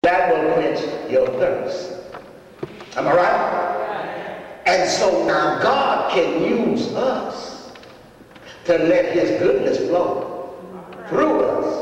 that will quench your thirst. Am I right? And so now God can use us to let his goodness flow through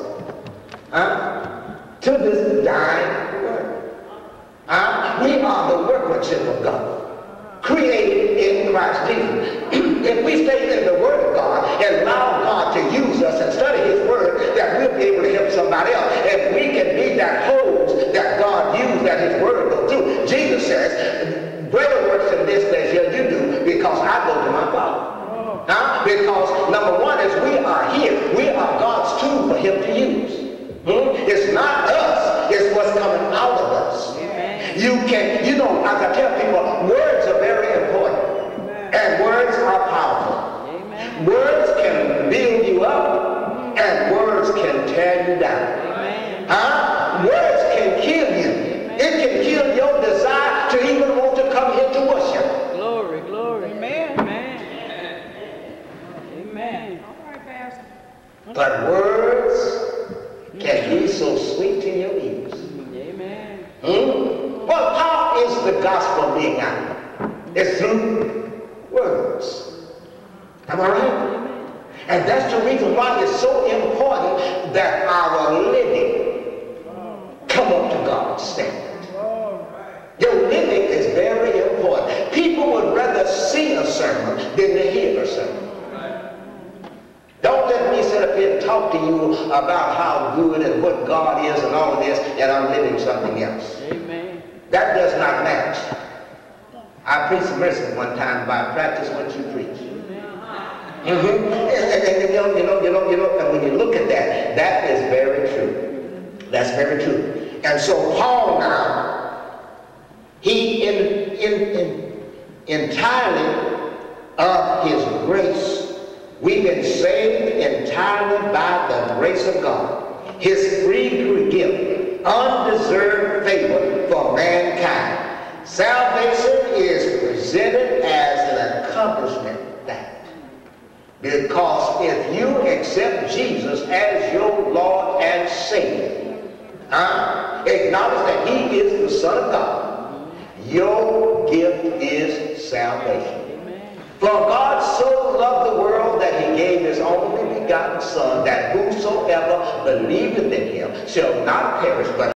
us to this dying world. We are the workmanship of God, created in Christ Jesus. If we stay in the Word of God and allow God to use us and study his Word, that we'll be able to help somebody else. If we can be that hose that God used, that his Word will go through. Jesus says, greater works than this that shall you do, because I go to my Father. Because number one is we are here. We are God's tool for him to use. It's not us, it's what's coming out of us. You can, as I tell people, words are very important. And words are powerful. Words can build you up, and words can tear you down. Words can kill you. It can kill your desire to even want to come here to worship. Glory, glory. Amen. Amen. All right, Pastor. But words can be so sweet to your ears. Amen. Well, how is the gospel being out? It's through words. Am I right? And that's the reason why it's so important that our living come up to God's standard. Your living is very important. People would rather see a sermon than to hear a sermon. Don't let me sit up here and talk to you about how good and what God is and all of this, and I'm living something else. Amen. That does not match. I preached a message one time about practice what you preach. And when you look at that, that is very true. That's very true. And so Paul now, he entirely of his grace. We've been saved entirely by the grace of God. His free gift, undeserved favor for mankind. Salvation is presented as an accomplishment fact. Because if you accept Jesus as your Lord and Savior, acknowledge that he is the Son of God, your gift is salvation. For God so loved the world that he gave his only begotten Son, that whosoever believeth in him shall not perish but